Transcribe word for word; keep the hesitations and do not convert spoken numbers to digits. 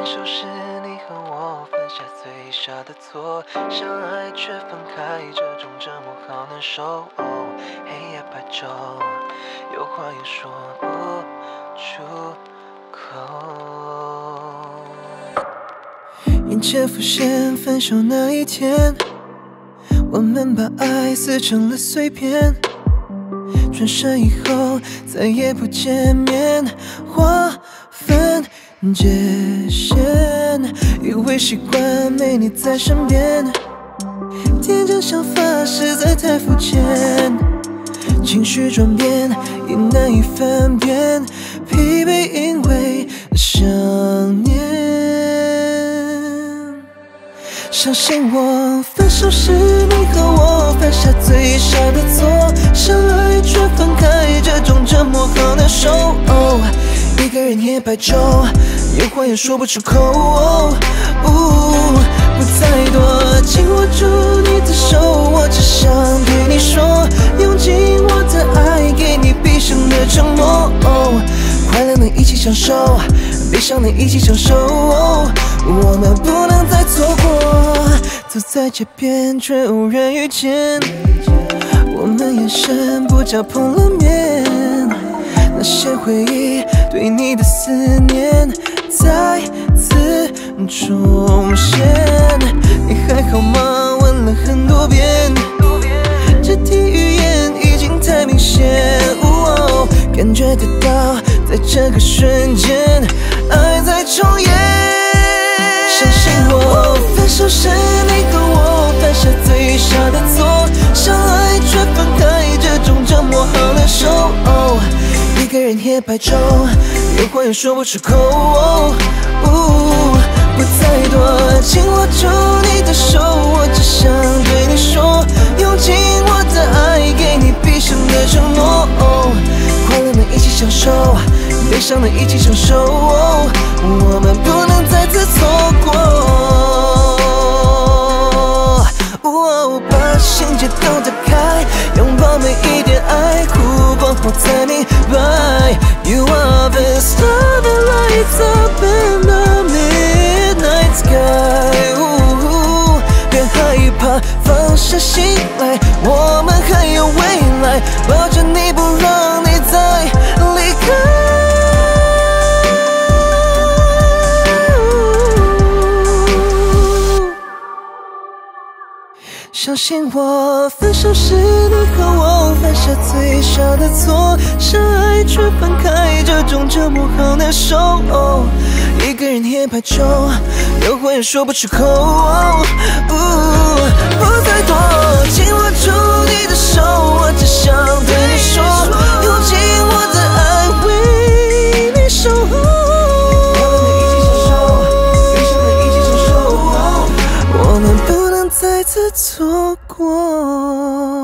分手是你和我犯下最傻的错，相爱却分开，这种折磨好难受。黑夜白昼，有话也说不出口。眼前浮现分手那一天，我们把爱撕成了碎片，转身以后再也不见面，划分界限，以为习惯没你在身边，天真想法实在太肤浅，情绪转变也难以分辨，疲惫因为想念。相信我，分手是你和我犯下最傻的错，相爱却分开，这种折磨好难受。哦，一个人也白昼，有话也说不出口。哦哦，不再多，紧握住你的手，我只想对你说，用尽我的爱给你毕生的承诺。哦，快乐能一起享受，悲伤能一起承受。哦，我们不能再错过，走在街边却无人遇见，我们眼神不交碰了面，那些回忆对你的思念再次重现。你还好吗？问了很多遍，肢体语言已经太明显。哦，感觉得到，在这个瞬间，爱在重演。相信我，分手是你和我犯下最傻的错，相爱却分开，这种折磨好难受。哦，一个人也白昼，有话也说不出口。哦哦，不再多，紧握住你的手，我只想对你说，用尽我的爱给你毕生的承诺。哦，快乐能一起享受，悲伤能一起承受。哦，我们不能再次错过。哦，把心结都打开，拥抱每一点爱，哭过后才明白。You are the star that lights up in the midnight sky。哦，别害怕，放下心来，我们还有未来，抱着你不让你再离开。相信我，分手是你和我犯下最傻的错，相爱却分开，这种折磨好难受。哦，一个人也白昼，有话也说不出口。哦哦，不再多，紧握住你的手，我只想对你说，用尽我的爱为你守候。我们不能再次错过。